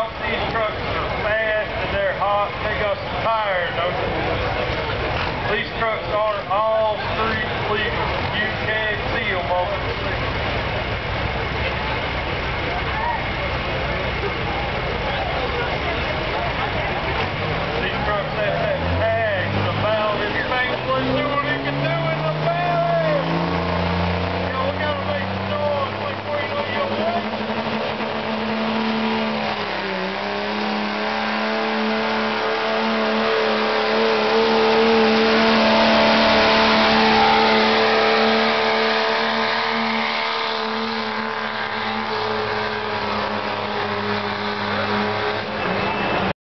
out these trucks are fast and they're hot. They got some tires, don't they? These trucks aren't all street legal.